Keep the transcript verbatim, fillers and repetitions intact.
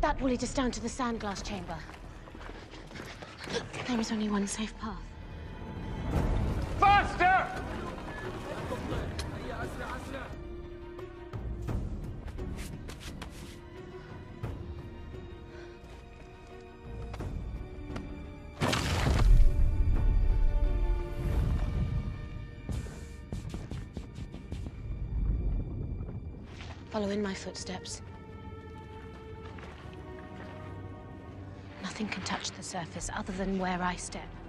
That will lead us down to the sand glass chamber. There is only one safe path. Faster! Follow in my footsteps. Nothing can touch the surface other than where I step.